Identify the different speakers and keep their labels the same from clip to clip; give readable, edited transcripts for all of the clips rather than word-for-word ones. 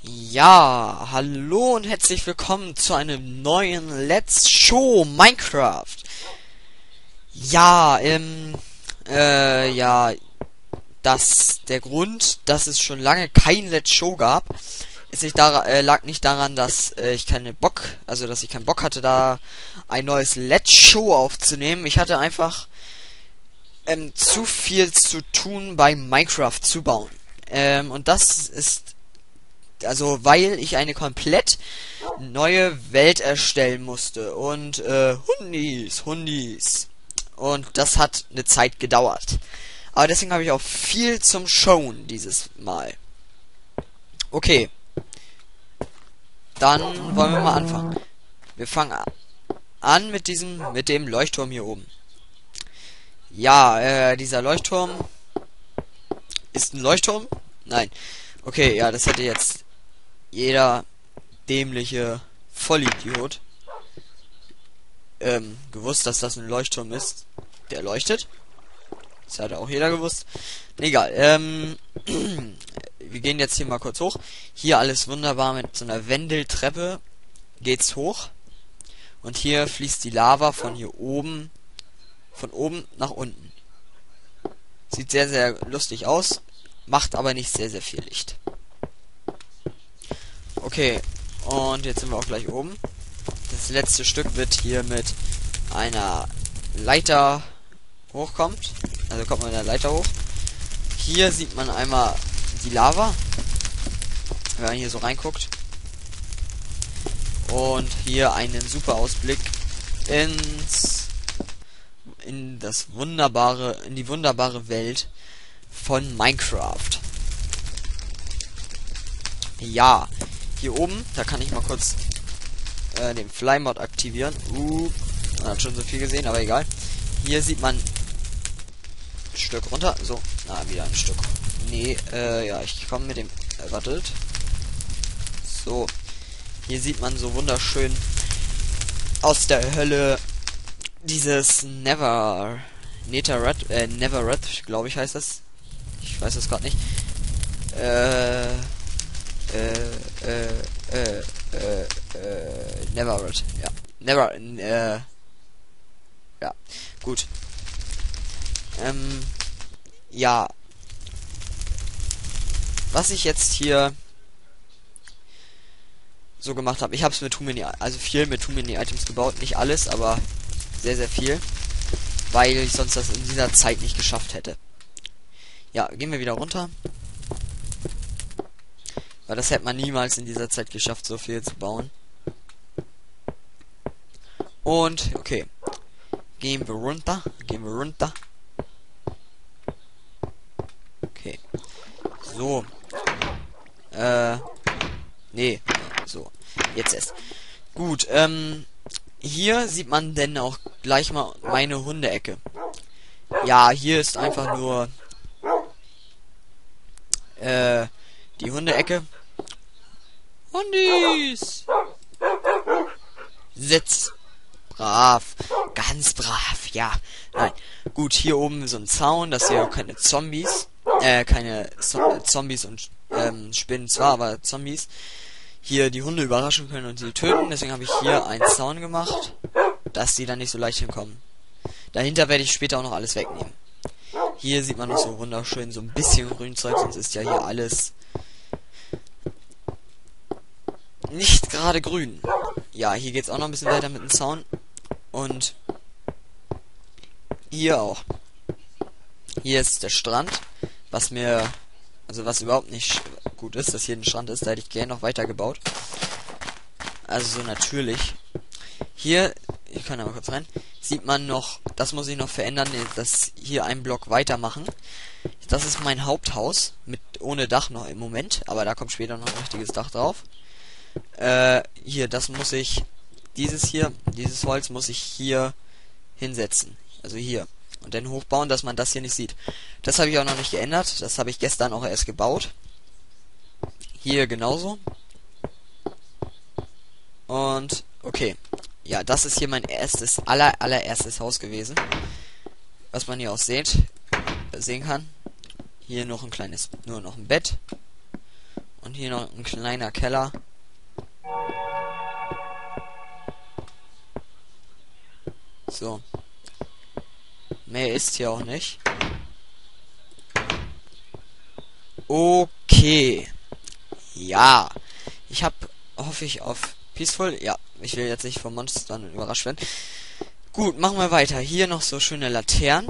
Speaker 1: Ja, hallo und herzlich willkommen zu einem neuen Let's Show Minecraft. Ja, der Grund, dass es schon lange kein Let's Show gab, ist nicht lag nicht daran, dass dass ich keinen Bock hatte, da ein neues Let's Show aufzunehmen. Ich hatte einfach zu viel zu tun bei Minecraft zu bauen. Und das ist weil ich eine komplett neue Welt erstellen musste. Und Hundis. Und das hat eine Zeit gedauert. Aber deswegen habe ich auch viel zum Showen dieses Mal. Okay. Dann wollen wir mal anfangen. Wir fangen an mit dem Leuchtturm hier oben. Ja, dieser Leuchtturm ist ein Leuchtturm? Nein. Okay, ja, das hätte jetzt jeder dämliche Vollidiot gewusst, dass das ein Leuchtturm ist, der leuchtet. Das hat auch jeder gewusst. Egal. Wir gehen jetzt hier mal kurz hoch. Hier alles wunderbar mit so einer Wendeltreppe geht's hoch. Und hier fließt die Lava von oben nach unten. Sieht sehr, sehr lustig aus, macht aber nicht sehr, sehr viel Licht. Okay, und jetzt sind wir auch gleich oben. Das letzte Stück wird hier mit einer Leiter hochkommt. Also kommt man mit der Leiter hoch. Hier sieht man einmal die Lava, wenn man hier so reinguckt. Und hier einen super Ausblick in die wunderbare Welt von Minecraft. Ja, hier oben, da kann ich mal kurz den Fly-Mod aktivieren. Man hat schon so viel gesehen, aber egal. Hier sieht man ein Stück runter. So, wieder ein Stück. Nee, ja, ich komme mit dem... wartet. So. Hier sieht man so wunderschön aus der Hölle dieses Neverred, glaube ich, heißt das. Ich weiß es gerade nicht. Neverred, ja. Ja, gut. Ja. Was ich jetzt hier so gemacht habe, ich habe es mit viel mit Too Many Items gebaut, nicht alles, aber sehr, sehr viel, weil ich sonst das in dieser Zeit nicht geschafft hätte. Ja, gehen wir wieder runter. Weil das hätte man niemals in dieser Zeit geschafft, so viel zu bauen. Und, okay. Gehen wir runter. Okay. So. Nee. So. Jetzt erst. Gut, hier sieht man denn auch gleich mal meine Hundeecke. Ja, hier ist einfach nur die Hundeecke. Hundis! Sitz! Brav. Ganz brav, ja. Nein. Gut, hier oben so ein Zaun, dass hier keine Zombies, Zombies und Spinnen zwar, aber Zombies hier die Hunde überraschen können und sie töten. Deswegen habe ich hier einen Zaun gemacht, dass sie dann nicht so leicht hinkommen. Dahinter werde ich später auch noch alles wegnehmen. Hier sieht man noch so wunderschön so ein bisschen Grünzeug, sonst ist ja hier alles nicht gerade grün. Ja, hier geht's auch noch ein bisschen weiter mit dem Zaun. Und hier auch. Hier ist der Strand, was überhaupt nicht gut ist, dass hier ein Strand ist. Da hätte ich gerne noch weiter gebaut. Also so natürlich. Hier, ich kann da mal kurz rein, sieht man noch, das muss ich noch verändern, dass hier einen Block weitermachen. Das ist mein Haupthaus, ohne Dach noch im Moment, aber da kommt später noch ein richtiges Dach drauf. Hier, dieses Holz muss ich hier hinsetzen. Also hier. Und dann hochbauen, dass man das hier nicht sieht. Das habe ich auch noch nicht geändert. Das habe ich gestern auch erst gebaut. Hier genauso. Und, okay. Ja, das ist hier mein allererstes Haus gewesen. Was man hier auch sehen kann. Hier noch nur noch ein Bett. Und hier noch ein kleiner Keller. So. Mehr ist hier auch nicht. Okay. Ja. Ich hoffe ich auf Peaceful. Ja, ich will jetzt nicht von Monstern überrascht werden. Gut, machen wir weiter. Hier noch so schöne Laternen.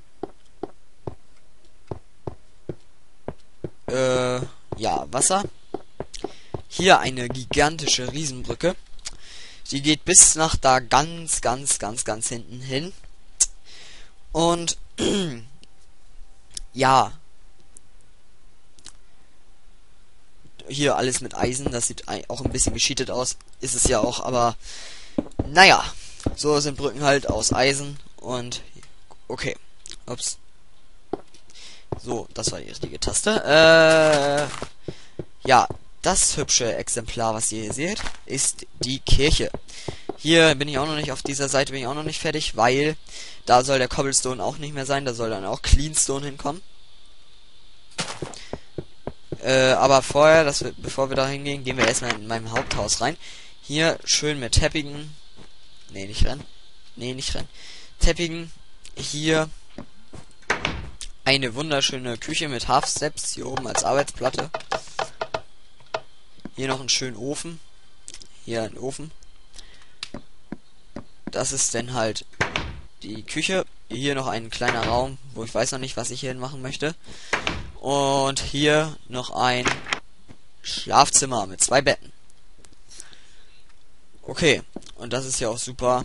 Speaker 1: Ja, Wasser. Hier eine gigantische Riesenbrücke. Die geht bis nach da ganz hinten hin. Und ja. Hier alles mit Eisen. Das sieht auch ein bisschen gescheatet aus. Ist es ja auch, aber naja. So sind Brücken halt aus Eisen. Und okay. Ups. So, das war die richtige Taste. Ja, das hübsche Exemplar, was ihr hier seht, ist die Kirche. Hier bin ich auch noch nicht, auf dieser Seite bin ich auch noch nicht fertig, weil da soll der Cobblestone auch nicht mehr sein, da soll dann auch Cleanstone hinkommen. Aber vorher, bevor wir da hingehen, gehen wir erstmal in meinem Haupthaus rein. Hier schön mit Teppichen. Nee, nicht rennen. Teppichen. Hier eine wunderschöne Küche mit Half Steps hier oben als Arbeitsplatte. Hier noch einen schönen Ofen. Hier ein Ofen. Das ist dann halt die Küche. Hier noch ein kleiner Raum, wo ich weiß noch nicht, was ich hier machen möchte. Und hier noch ein Schlafzimmer mit 2 Betten. Okay, und das ist ja auch super.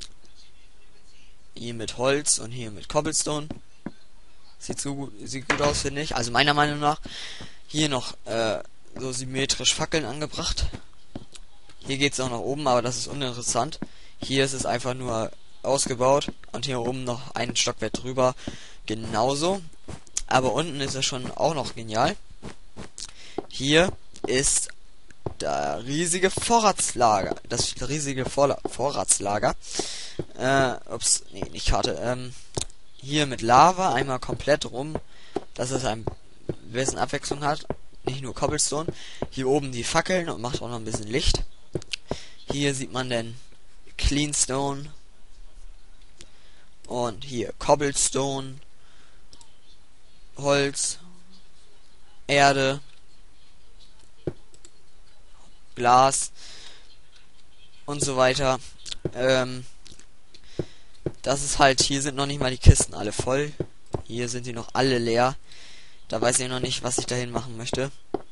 Speaker 1: Hier mit Holz und hier mit Cobblestone. Sieht gut aus, finde ich. Also meiner Meinung nach. Hier noch so symmetrisch Fackeln angebracht. Hier geht es auch nach oben, aber das ist uninteressant. Hier ist es einfach nur ausgebaut. Und hier oben noch ein Stockwerk drüber. Genauso. Aber unten ist es schon auch noch genial. Hier ist das riesige Vorratslager. Ups, nee, nicht Karte. Hier mit Lava einmal komplett rum, dass es ein bisschen Abwechslung hat. Nicht nur Cobblestone. Hier oben die Fackeln und macht auch noch ein bisschen Licht. Hier sieht man dann Cleanstone. Und hier Cobblestone. Holz. Erde. Glas. Und so weiter. Das ist halt, hier sind noch nicht mal die Kisten alle voll. Hier sind die noch alle leer. Da weiß ich noch nicht, was ich dahin machen möchte.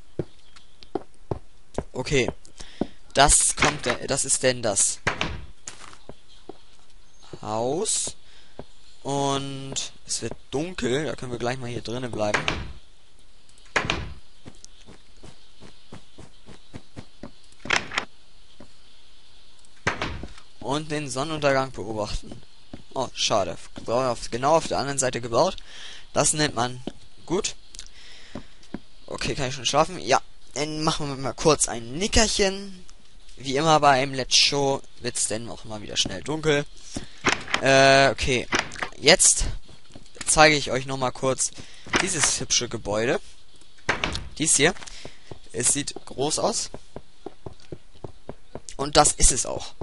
Speaker 1: Okay. Das ist denn das Haus. Und es wird dunkel. Da können wir gleich mal hier drinnen bleiben. Und den Sonnenuntergang beobachten. Oh, schade. Genau auf der anderen Seite gebaut. Das nennt man gut. Okay, kann ich schon schlafen? Ja. Dann machen wir mal kurz ein Nickerchen. Wie immer bei einem Let's Show wird es dann auch mal wieder schnell dunkel. Okay. Jetzt zeige ich euch nochmal kurz dieses hübsche Gebäude. Dies hier. Es sieht groß aus. Und das ist es auch.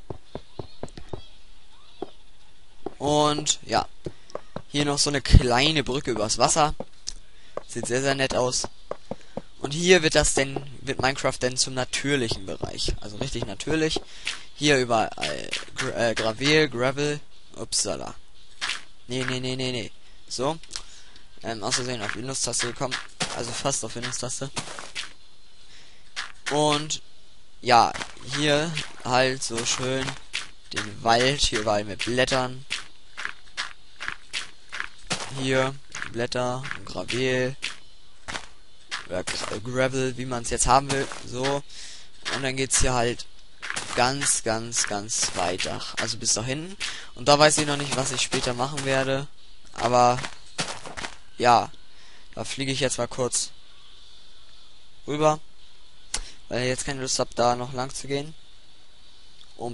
Speaker 1: Und ja, hier noch so eine kleine Brücke übers Wasser. Sieht sehr nett aus. Und hier wird Minecraft denn zum natürlichen Bereich. Also richtig natürlich. Hier überall Gravel. Upsala. Nee. So. Aus Versehen auf Windows-Taste gekommen. Also fast auf Windows-Taste. Und ja, hier halt so schön den Wald. Hier überall mit Blättern. Hier Blätter und Gravel oder Gravel, wie man es jetzt haben will, so. Und dann geht's hier halt ganz weiter, also bis dahin. Und da weiß ich noch nicht, was ich später machen werde, aber ja, da fliege ich jetzt mal kurz rüber, weil ich jetzt keine Lust habe, da noch lang zu gehen. Und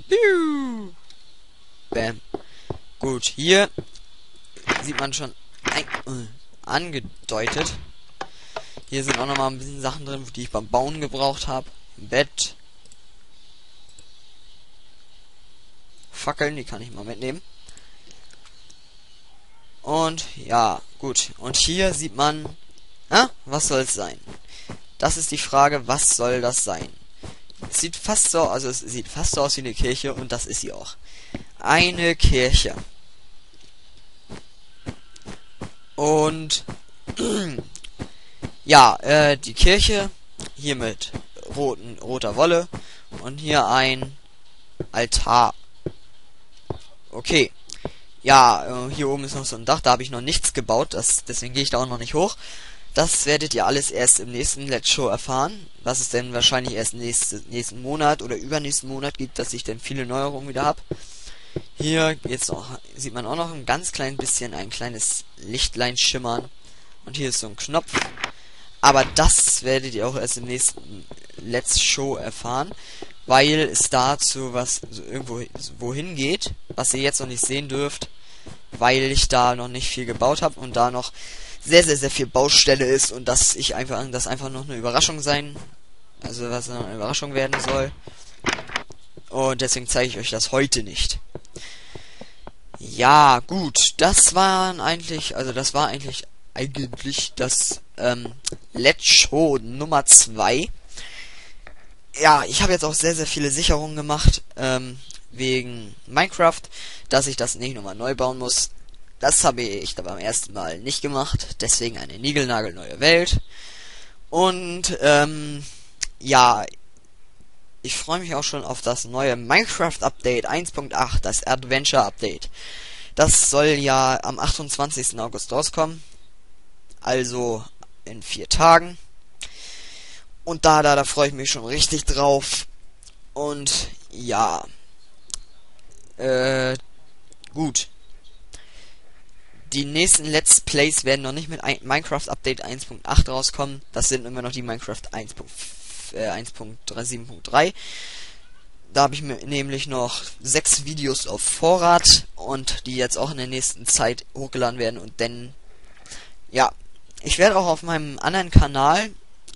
Speaker 1: bam. Gut, hier sieht man schon angedeutet Hier sind auch nochmal ein bisschen Sachen drin, die ich beim Bauen gebraucht habe. Bett. Fackeln, die kann ich mal mitnehmen. Und ja, gut. Und hier sieht man, was soll es sein? Das ist die Frage, was soll das sein? Es sieht fast so, also es sieht fast so aus wie eine Kirche und das ist sie auch. Eine Kirche. Und ja, die Kirche hier mit roter Wolle und hier ein Altar. Okay. Ja, hier oben ist noch so ein Dach, da habe ich noch nichts gebaut, deswegen gehe ich da auch noch nicht hoch. Das werdet ihr alles erst im nächsten Let's Show erfahren, was es denn wahrscheinlich erst nächsten Monat oder übernächsten Monat gibt, dass ich dann viele Neuerungen wieder habe. Hier jetzt noch, sieht man auch noch ein ganz klein bisschen ein kleines Lichtlein schimmern. Und hier ist so ein Knopf. Aber das werdet ihr auch erst im nächsten Let's Show erfahren, weil es dazu was irgendwo wohin geht, was ihr jetzt noch nicht sehen dürft, weil ich da noch nicht viel gebaut habe und da noch sehr, sehr, sehr viel Baustelle ist und das einfach noch eine Überraschung sein, also was noch eine Überraschung werden soll. Und deswegen zeige ich euch das heute nicht. Ja, gut, das war eigentlich das Let's Show Nummer 2. Ja, ich habe jetzt auch sehr, sehr viele Sicherungen gemacht, wegen Minecraft, dass ich das nicht nochmal neu bauen muss. Das habe ich da beim ersten Mal nicht gemacht, deswegen eine niegelnagelneue Welt. Und, ja, ich freue mich auch schon auf das neue Minecraft Update 1.8, das Adventure Update. Das soll ja am 28. August rauskommen, also in 4 Tagen. Und da freue ich mich schon richtig drauf. Und ja, gut. Die nächsten Let's Plays werden noch nicht mit Minecraft Update 1.8 rauskommen. Das sind immer noch die Minecraft 1.7.3. Da habe ich mir nämlich noch 6 Videos auf Vorrat und die jetzt auch in der nächsten Zeit hochgeladen werden. Und dann, ja, ich werde auch auf meinem anderen Kanal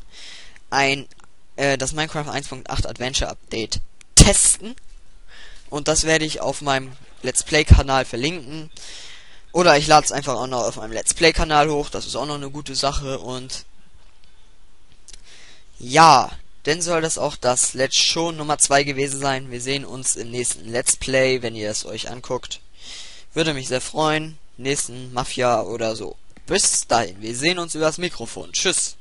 Speaker 1: das Minecraft 1.8 Adventure Update testen. Und das werde ich auf meinem Let's Play Kanal verlinken. Oder ich lade es einfach auch noch auf meinem Let's Play Kanal hoch. Das ist auch noch eine gute Sache. Und ja, dann soll das auch das Let's Show Nummer 2 gewesen sein. Wir sehen uns im nächsten Let's Play, wenn ihr es euch anguckt. Würde mich sehr freuen. Nächsten Mafia oder so. Bis dahin. Wir sehen uns übers Mikrofon. Tschüss.